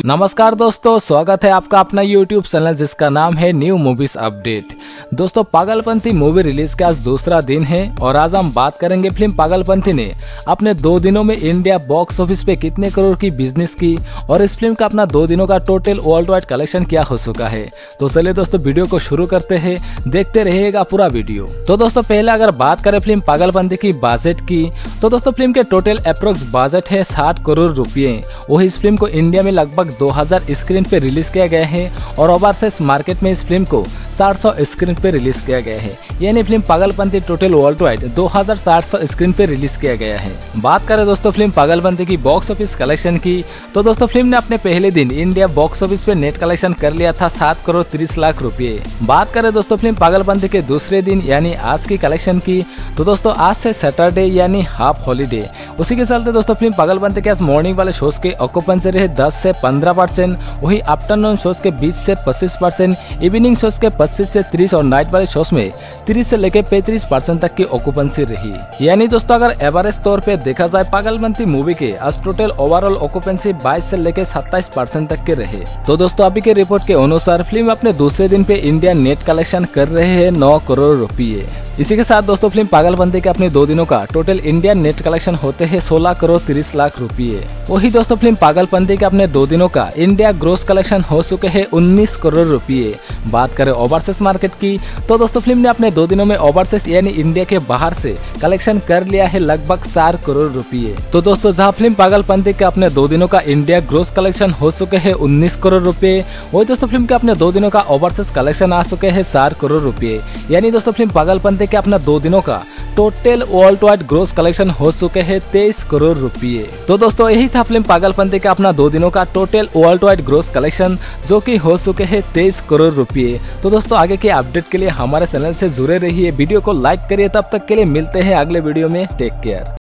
नमस्कार दोस्तों, स्वागत है आपका अपना YouTube चैनल जिसका नाम है न्यू मूवीज अपडेट। दोस्तों, पागलपंती मूवी रिलीज का आज दूसरा दिन है और आज हम बात करेंगे फिल्म पागलपंती ने अपने 2 दिनों में इंडिया बॉक्स ऑफिस पे कितने करोड़ की बिजनेस की और इस फिल्म का अपना 2 दिनों का टोटल वर्ल्ड वाइड कलेक्शन क्या हो चुका है। तो चलिए दोस्तों, वीडियो को शुरू करते हैं, देखते रहिएगा पूरा वीडियो। तो दोस्तों, पहले अगर बात करें फिल्म पागलपंती की बजट की, तो दोस्तों फिल्म के टोटल अप्रोक्स बजट है 60 करोड़ रुपये। वही इस फिल्म को इंडिया में लगभग 2000 स्क्रीन पे रिलीज किया गया है और ओवरसीज मार्केट में इस फिल्म को 700 स्क्रीन पे रिलीज किया गया है। यानी film Pagalpanti total world wide 2700 screen पे रिलीज किया गया है। बात करें दोस्तों फिल्म पागलपंती की बॉक्स ऑफिस कलेक्शन की, तो दोस्तों फिल्म ने अपने पहले दिन इंडिया बॉक्स ऑफिस पे नेट कलेक्शन कर लिया था 7 करोड़ 30 लाख रुपए। बात करें दोस्तों फिल्म पागलपंती के दूसरे दिन यानी आज की कलेक्शन की, तो दोस्तों आज से सैटरडे यानी हाफ हॉलीडे, उसी के चलते दोस्तों फिल्म पागलपंती के आज मॉर्निंग वाले शोज के ऑक्यूपेंसी रहे 10 से 15%, वही आफ्टरनून शोज के 20 से 25%, इवनिंग शोज के 25 से 30 और नाइट वाले शोज में 30 से लेकर 35% तक की ऑक्यूपेंसी रही। यानी दोस्तों अगर एवरेज तौर पे देखा जाए पागलपंती मूवी के आज टोटल ओवरऑल ऑक्यूपेंसी 22 से लेकर 27% तक के रहे। तो दोस्तों अभी के रिपोर्ट के अनुसार फिल्म अपने दूसरे दिन पे इंडिया नेट कलेक्शन कर रहे हैं 9 करोड़ रुपये। इसी के साथ दोस्तों फिल्म पागलपंती के अपने 2 दिनों का टोटल इंडिया नेट कलेक्शन होते हैं 16 करोड़ 30 लाख रुपये। वही दोस्तों फिल्म पागलपंती के अपने 2 दिनों का इंडिया ग्रोस कलेक्शन हो चुके हैं 19 करोड़ रुपये। बात करें ओवरसीज मार्केट की, तो दोस्तों फिल्म ने अपने 2 दिनों में ओवरसीज यानी इंडिया के बाहर से कलेक्शन कर लिया है लगभग 4 करोड़ रुपये। तो दोस्तों जहां फिल्म पागलपंती के अपने 2 दिनों का इंडिया ग्रोस कलेक्शन हो चुके हैं 19 करोड़ रुपये, वही दोस्तों फिल्म के अपने 2 दिनों का ओवरसीज कलेक्शन आ चुके हैं 4 करोड़ रुपये। यानी दोस्तों फिल्म पागलपंती के अपना 2 दिनों का total world wide gross collection हो चुके हैं 23 करोड़ रुपये। तो दोस्तों यही था फिल्म पागलपंती का अपना 2 दिनों का total world wide gross collection जो कि हो चुके हैं 23 करोड़ रुपये। तो दोस्तों आगे के अपडेट के लिए हमारे चैनल से जुड़े रहिए, वीडियो को लाइक करिए। तब तक के लिए मिलते हैं अगले वीडियो में। Take care.